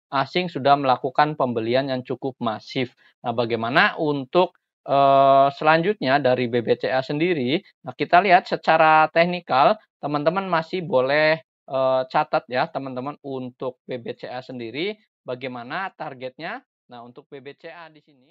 asing sudah melakukan pembelian yang cukup masif. Nah, bagaimana untuk selanjutnya dari BBCA sendiri? Nah, kita lihat secara teknikal, teman-teman masih boleh catat ya, teman-teman, untuk BBCA sendiri bagaimana targetnya. Nah, untuk BBCA di sini.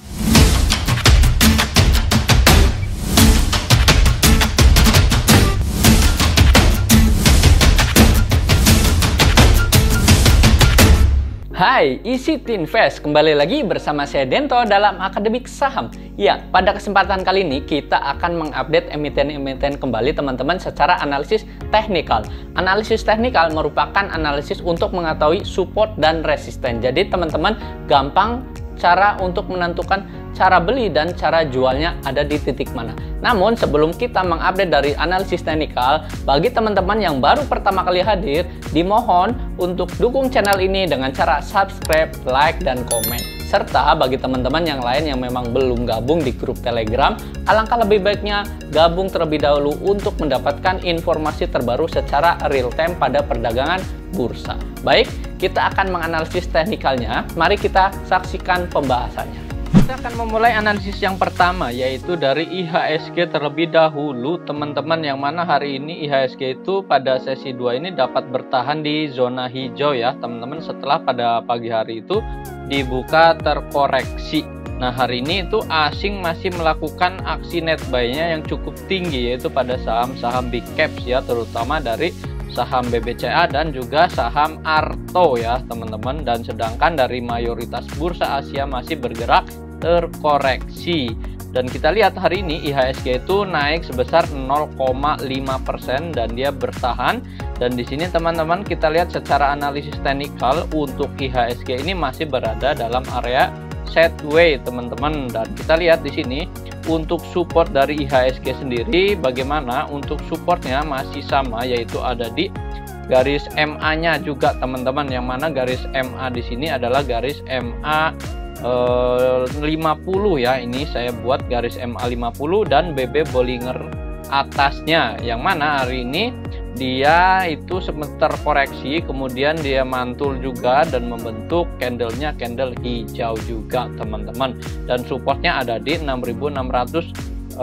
Hai, Easy to Invest. Kembali lagi bersama saya Dento dalam Akademik Saham. Ya, pada kesempatan kali ini kita akan mengupdate emiten-emiten kembali teman-teman secara analisis teknikal. Analisis teknikal merupakan analisis untuk mengetahui support dan resisten. Jadi teman-teman gampang cara untuk menentukan cara beli dan cara jualnya ada di titik mana. Namun sebelum kita mengupdate dari analisis teknikal, bagi teman-teman yang baru pertama kali hadir, dimohon untuk dukung channel ini dengan cara subscribe, like, dan komen. Serta bagi teman-teman yang lain yang memang belum gabung di grup Telegram, alangkah lebih baiknya gabung terlebih dahulu untuk mendapatkan informasi terbaru secara real time pada perdagangan bursa. Baik, kita akan menganalisis teknikalnya. Mari kita saksikan pembahasannya. Kita akan memulai analisis yang pertama, yaitu dari IHSG terlebih dahulu, teman-teman, yang mana hari ini IHSG itu pada sesi 2 ini dapat bertahan di zona hijau ya, teman-teman, setelah pada pagi hari itu dibuka terkoreksi. Nah, hari ini itu asing masih melakukan aksi net buy-nya yang cukup tinggi, yaitu pada saham-saham big caps ya, terutama dari saham BBCA dan juga saham Arto ya, teman-teman. Dan sedangkan dari mayoritas bursa Asia masih bergerak terkoreksi. Dan kita lihat hari ini IHSG itu naik sebesar 0,5% dan dia bertahan. Dan di sini teman-teman kita lihat secara analisis teknikal untuk IHSG ini masih berada dalam area sideways, teman-teman. Dan kita lihat di sini untuk support dari IHSG sendiri bagaimana. Untuk supportnya masih sama, yaitu ada di garis MA-nya juga, teman-teman, yang mana garis MA di sini adalah garis MA 50 ya. Ini saya buat garis MA 50 dan BB Bollinger atasnya, yang mana hari ini dia itu sempat terkoreksi, kemudian dia mantul juga dan membentuk candlenya candle hijau juga, teman-teman. Dan supportnya ada di 6626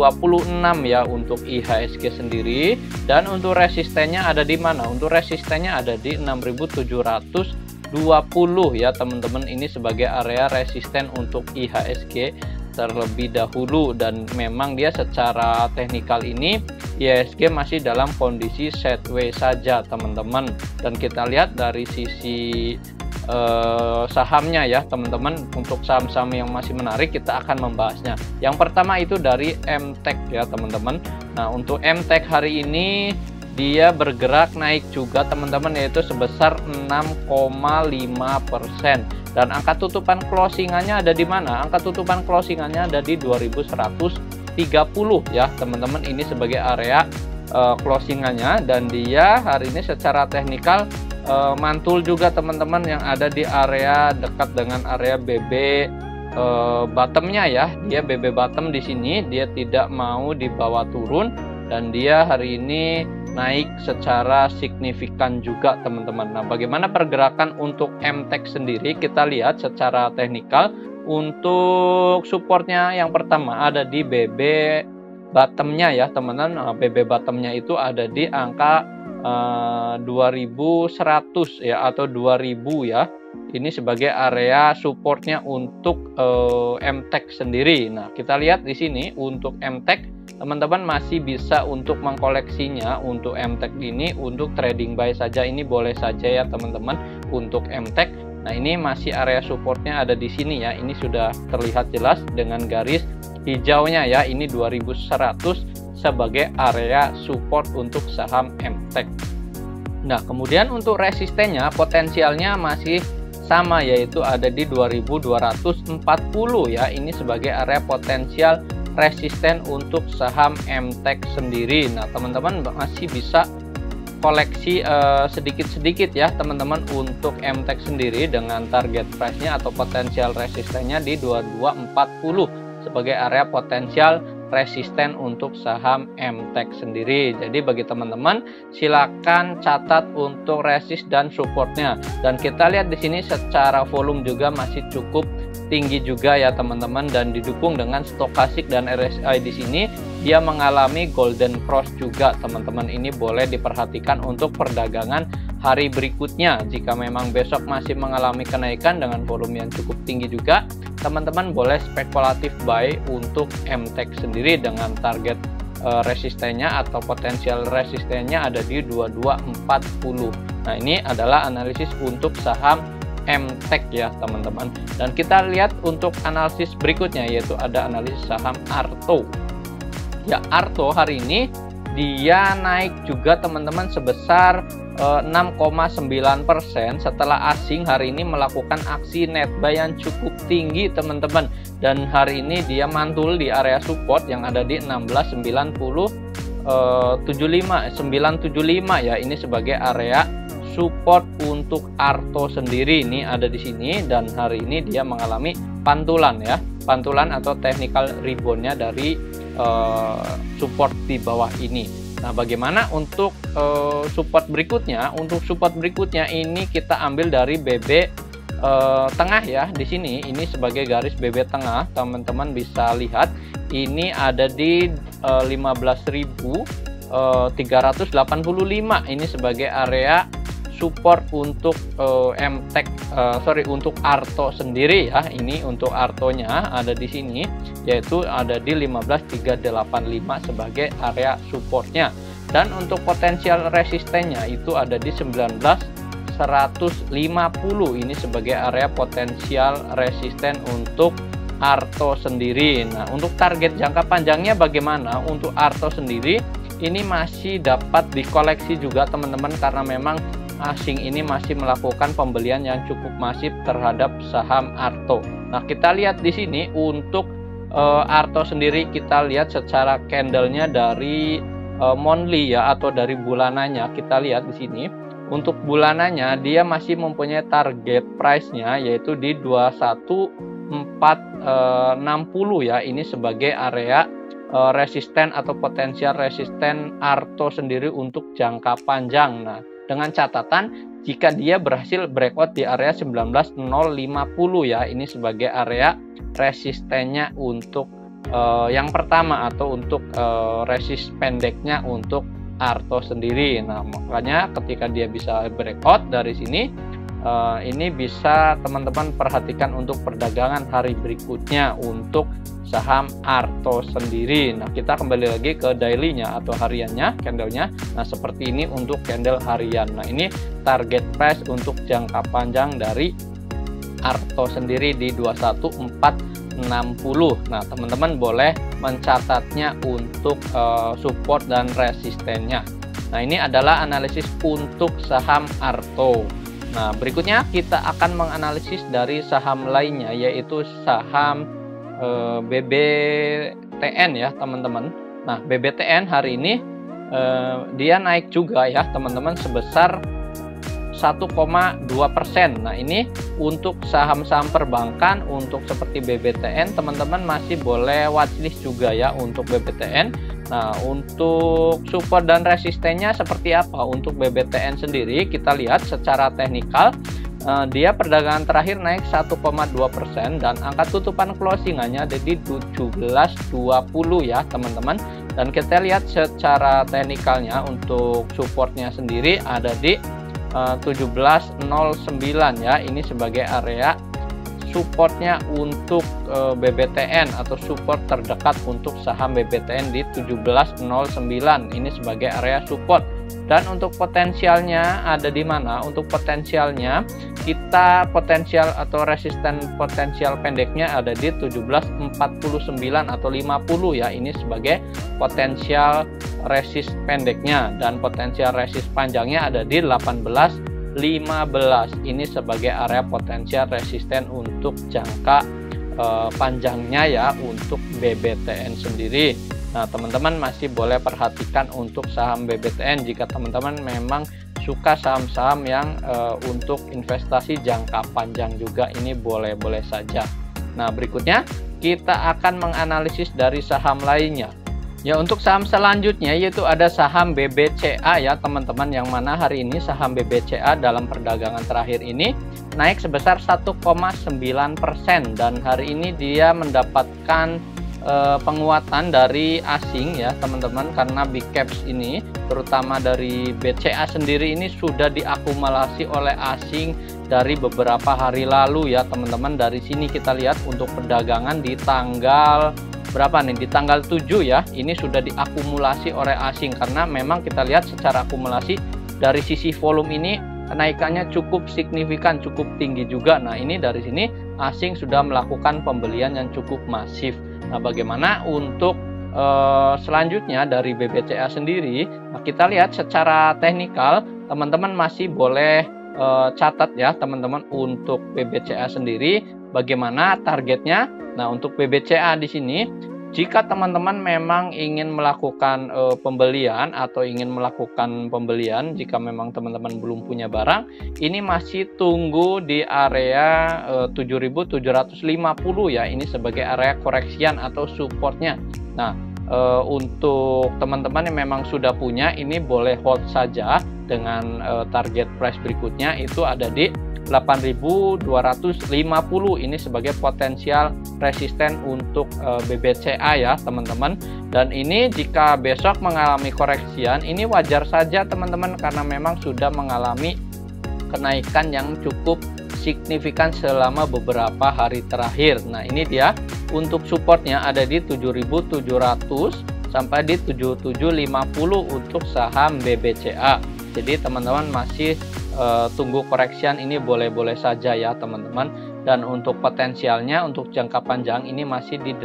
ya untuk IHSG sendiri. Dan untuk resistennya ada di mana? Untuk resistennya ada di 6720 ya, teman-teman. Ini sebagai area resisten untuk IHSG terlebih dahulu. Dan memang dia secara teknikal ini IHSG masih dalam kondisi sideways saja, teman-teman. Dan kita lihat dari sisi sahamnya ya, teman-teman. Untuk saham-saham yang masih menarik kita akan membahasnya. Yang pertama itu dari MTEK ya, teman-teman. Nah, untuk MTEK hari ini dia bergerak naik juga, teman-teman, yaitu sebesar 6,5%. Dan angka tutupan closingannya ada di mana? Angka tutupan closingannya ada di 2130 ya, teman-teman. Ini sebagai area closingannya. Dan dia hari ini secara teknikal mantul juga, teman-teman, yang ada di area dekat dengan area BB bottomnya ya. Dia BB bottom di sini, dia tidak mau dibawa turun dan dia hari ini naik secara signifikan juga, teman-teman. Nah, bagaimana pergerakan untuk MTEK sendiri? Kita lihat secara teknikal. Untuk supportnya yang pertama ada di BB bottomnya ya, teman-teman. Nah, BB bottomnya itu ada di angka 2100 ya, atau 2000 ya. Ini sebagai area supportnya untuk MTEK sendiri. Nah, kita lihat di sini untuk MTEK, teman-teman masih bisa untuk mengkoleksinya. Untuk MTEK ini untuk trading buy saja ini boleh saja ya, teman-teman, untuk MTEK. Nah, ini masih area supportnya ada di sini ya. Ini sudah terlihat jelas dengan garis hijaunya ya. Ini 2100 sebagai area support untuk saham MTEK. Nah, kemudian untuk resistennya potensialnya masih sama, yaitu ada di 2240 ya. Ini sebagai area potensial resisten untuk saham MTEK sendiri. Nah, teman-teman masih bisa koleksi sedikit-sedikit ya, teman-teman, untuk MTEK sendiri dengan target price-nya atau potensial resistennya di 2240 sebagai area potensial resisten untuk saham MTEK sendiri. Jadi bagi teman-teman silakan catat untuk resist dan supportnya. Dan kita lihat di sini secara volume juga masih cukup tinggi juga ya teman-teman, dan didukung dengan stokastik dan RSI di sini dia mengalami golden cross juga teman-teman. Ini boleh diperhatikan untuk perdagangan hari berikutnya. Jika memang besok masih mengalami kenaikan dengan volume yang cukup tinggi juga, teman-teman boleh spekulatif buy untuk MTEK sendiri dengan target resistennya atau potensial resistennya ada di 2240. Nah, ini adalah analisis untuk saham MTEK ya teman-teman. Dan kita lihat untuk analisis berikutnya, yaitu ada analisis saham Arto. Ya, Arto hari ini dia naik juga teman-teman sebesar 6,9% setelah asing hari ini melakukan aksi net buy yang cukup tinggi teman-teman. Dan hari ini dia mantul di area support yang ada di 975 ya. Ini sebagai area support untuk Arto sendiri, ini ada di sini, dan hari ini dia mengalami pantulan ya, pantulan atau technical reboundnya dari support di bawah ini. Nah, bagaimana untuk support berikutnya? Untuk support berikutnya ini kita ambil dari BB tengah ya. Di sini ini sebagai garis BB tengah, teman-teman bisa lihat ini ada di 15.385. Ini sebagai area support untuk untuk Arto sendiri ya. Ini untuk Artonya ada di sini, yaitu ada di 15.385 sebagai area supportnya. Dan untuk potensial resistennya itu ada di 19.150. Ini sebagai area potensial resisten untuk Arto sendiri. Nah, untuk target jangka panjangnya bagaimana? Untuk Arto sendiri ini masih dapat dikoleksi juga teman-teman, karena memang asing ini masih melakukan pembelian yang cukup masif terhadap saham Arto. Nah, kita lihat di sini untuk Arto sendiri, kita lihat secara candlenya dari monthly ya, atau dari bulanannya. Kita lihat di sini untuk bulanannya dia masih mempunyai target price-nya yaitu di 21.460 ya. Ini sebagai area resisten atau potensial resisten Arto sendiri untuk jangka panjang. Nah, dengan catatan jika dia berhasil breakout di area 19.050 ya, ini sebagai area resistennya untuk yang pertama, atau untuk resist pendeknya untuk Arto sendiri. Nah, makanya ketika dia bisa breakout dari sini, ini bisa teman-teman perhatikan untuk perdagangan hari berikutnya untuk saham Arto sendiri. Nah, kita kembali lagi ke daily-nya atau hariannya, candlenya. Nah, seperti ini untuk candle harian. Nah, ini target price untuk jangka panjang dari Arto sendiri di 21.460. Nah, teman-teman boleh mencatatnya untuk support dan resistennya. Nah, ini adalah analisis untuk saham Arto. Nah, berikutnya kita akan menganalisis dari saham lainnya, yaitu saham BBTN ya teman-teman. Nah, BBTN hari ini dia naik juga ya teman-teman sebesar 1,2%. Nah, ini untuk saham-saham perbankan untuk seperti BBTN, teman-teman masih boleh watchlist juga ya untuk BBTN. Nah, untuk support dan resistennya seperti apa untuk BBTN sendiri? Kita lihat secara teknikal. Dia perdagangan terakhir naik 1,2% dan angka tutupan closingannya ada di 17.20 ya teman-teman. Dan kita lihat secara teknikalnya untuk supportnya sendiri ada di 17.09 ya. Ini sebagai area supportnya untuk BBTN atau support terdekat untuk saham BBTN di 17.09. Ini sebagai area support. Dan untuk potensialnya ada di mana? Untuk potensialnya kita potensial atau resisten potensial pendeknya ada di 17.49 atau 50 ya. Ini sebagai potensial resist pendeknya, dan potensial resist panjangnya ada di 18.15. Ini sebagai area potensial resisten untuk jangka panjangnya ya untuk BBTN sendiri. Nah, teman-teman masih boleh perhatikan untuk saham BBTN jika teman-teman memang suka saham-saham yang untuk investasi jangka panjang juga, ini boleh-boleh saja. Nah, berikutnya kita akan menganalisis dari saham lainnya. Ya, untuk saham selanjutnya yaitu ada saham BBCA ya teman-teman, yang mana hari ini saham BBCA dalam perdagangan terakhir ini naik sebesar 1,9%, dan hari ini dia mendapatkan penguatan dari asing ya teman-teman, karena big caps ini terutama dari BCA sendiri ini sudah diakumulasi oleh asing dari beberapa hari lalu ya teman-teman. Dari sini kita lihat untuk perdagangan di tanggal berapa nih, di tanggal 7 ya, ini sudah diakumulasi oleh asing, karena memang kita lihat secara akumulasi dari sisi volume ini kenaikannya cukup signifikan, cukup tinggi juga. Nah, ini dari sini asing sudah melakukan pembelian yang cukup masif. Nah, bagaimana untuk selanjutnya dari BBCA sendiri? Nah, kita lihat secara teknikal, teman-teman masih boleh catat ya teman-teman untuk BBCA sendiri bagaimana targetnya. Nah, untuk BBCA di sini, jika teman-teman memang ingin melakukan pembelian atau ingin melakukan pembelian, jika memang teman-teman belum punya barang, ini masih tunggu di area 7.750 ya, ini sebagai area koreksian atau supportnya. Nah, untuk teman-teman yang memang sudah punya, ini boleh hold saja dengan target price berikutnya itu ada di 8.250, ini sebagai potensial resisten untuk BBCA ya teman-teman. Dan ini jika besok mengalami koreksian, ini wajar saja teman-teman, karena memang sudah mengalami kenaikan yang cukup signifikan selama beberapa hari terakhir. Nah, ini dia untuk supportnya ada di 7.700 sampai di 7.750 untuk saham BBCA. Jadi teman-teman masih tunggu koreksian, ini boleh-boleh saja ya teman-teman. Dan untuk potensialnya untuk jangka panjang ini masih di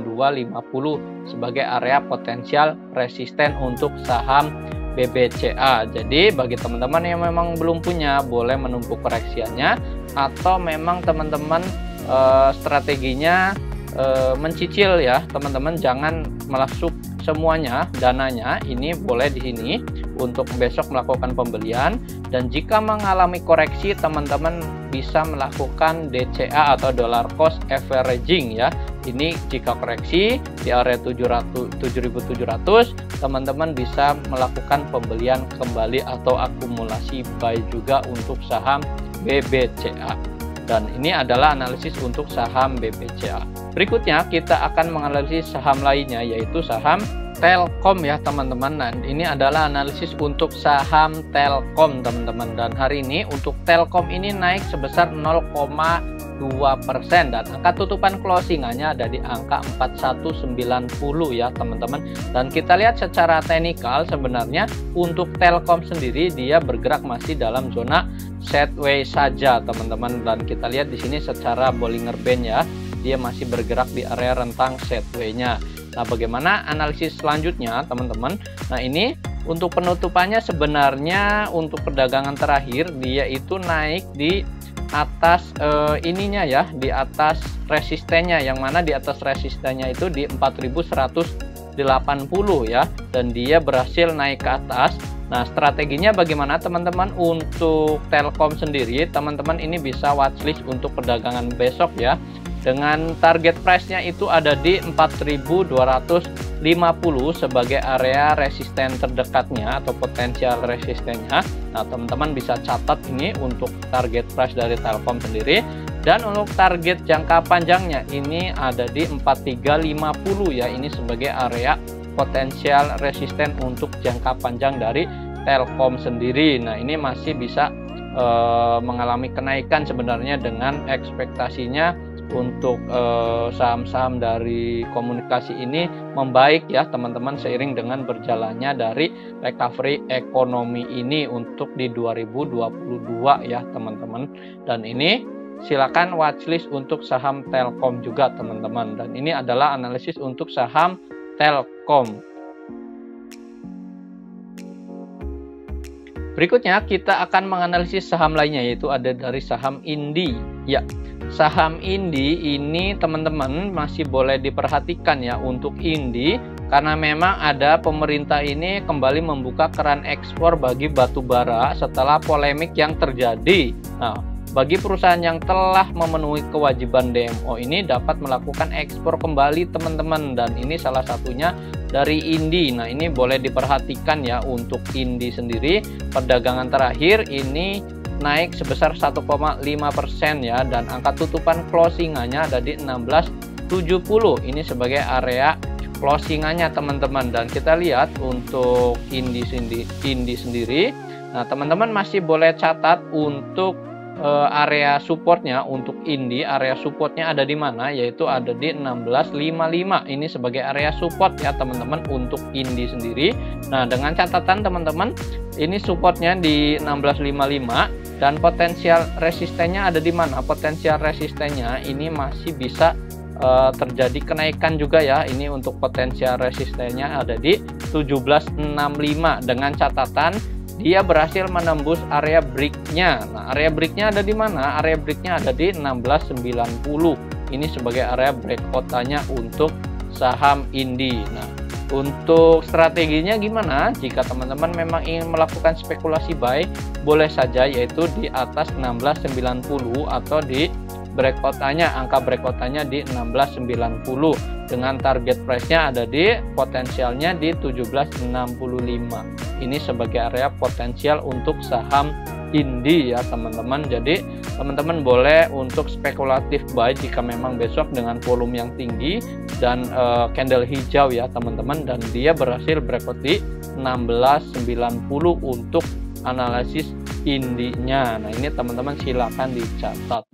8250 sebagai area potensial resisten untuk saham BBCA. Jadi bagi teman-teman yang memang belum punya, boleh menumpuk koreksiannya, atau memang teman-teman strateginya mencicil ya teman-teman, jangan masuk semuanya dananya, ini boleh di sini untuk besok melakukan pembelian. Dan jika mengalami koreksi, teman-teman bisa melakukan DCA atau dollar cost averaging ya. Ini jika koreksi di area 7.700, teman-teman bisa melakukan pembelian kembali atau akumulasi buy juga untuk saham BBCA. Dan ini adalah analisis untuk saham BBCA. Berikutnya kita akan menganalisis saham lainnya yaitu saham Telkom ya teman-teman. Nah, ini adalah analisis untuk saham Telkom teman-teman. Dan hari ini untuk Telkom ini naik sebesar 0,2% dan angka tutupan closingannya ada di angka 4190 ya teman-teman. Dan kita lihat secara teknikal sebenarnya untuk Telkom sendiri dia bergerak masih dalam zona sideways saja teman-teman. Dan kita lihat di sini secara Bollinger Band ya, dia masih bergerak di area rentang sideways-nya. Nah, bagaimana analisis selanjutnya teman-teman? Nah, ini untuk penutupannya sebenarnya untuk perdagangan terakhir dia itu naik di atas ininya ya, di atas resistennya, yang mana di atas resistennya itu di 4180 ya, dan dia berhasil naik ke atas. Nah, strateginya bagaimana teman-teman untuk Telkom sendiri? Teman-teman ini bisa watchlist untuk perdagangan besok ya. Dengan target price-nya itu ada di 4.250 sebagai area resisten terdekatnya atau potensial resistennya. Nah, teman-teman bisa catat ini untuk target price dari Telkom sendiri. Dan untuk target jangka panjangnya ini ada di 4350 ya, ini sebagai area potensial resisten untuk jangka panjang dari Telkom sendiri. Nah, ini masih bisa mengalami kenaikan sebenarnya dengan ekspektasinya untuk saham-saham dari komunikasi ini membaik ya teman-teman, seiring dengan berjalannya dari recovery ekonomi ini untuk di 2022 ya teman-teman. Dan ini silakan watchlist untuk saham Telkom juga teman-teman. Dan ini adalah analisis untuk saham Telkom. Berikutnya kita akan menganalisis saham lainnya yaitu ada dari saham Indi ya. Saham Indi ini teman-teman masih boleh diperhatikan ya untuk Indi, karena memang ada pemerintah ini kembali membuka keran ekspor bagi batu bara setelah polemik yang terjadi. Nah, bagi perusahaan yang telah memenuhi kewajiban DMO ini dapat melakukan ekspor kembali teman-teman, dan ini salah satunya dari Indi. Nah, ini boleh diperhatikan ya untuk Indi sendiri, perdagangan terakhir ini naik sebesar 1,5% ya, dan angka tutupan closingannya ada di 1670. Ini sebagai area closingannya teman-teman. Dan kita lihat untuk Indi sendiri. Nah, teman-teman masih boleh catat untuk area supportnya. Untuk Indi area supportnya ada di mana, yaitu ada di 1655. Ini sebagai area support ya teman-teman untuk Indi sendiri. Nah, dengan catatan teman-teman, ini supportnya di 1655 dan potensial resistennya ada di mana? Potensial resistennya ini masih bisa terjadi kenaikan juga ya. Ini untuk potensial resistennya ada di 1765 dengan catatan dia berhasil menembus area breaknya. Nah, area breaknya ada di mana? Area breaknya ada di 1690. Ini sebagai area breakout-nya untuk saham Indi. Nah, untuk strateginya gimana? Jika teman-teman memang ingin melakukan spekulasi buy, boleh saja yaitu di atas 1690 atau di breakout-nya, angka breakout-nya di 1690 dengan target price-nya ada di potensialnya di 1765. Ini sebagai area potensial untuk saham Indi ya teman-teman. Jadi teman-teman boleh untuk spekulatif buy jika memang besok dengan volume yang tinggi dan candle hijau ya teman-teman, dan dia berhasil breakout di 1690 untuk analisis Indinya. Nah, ini teman-teman silakan dicatat.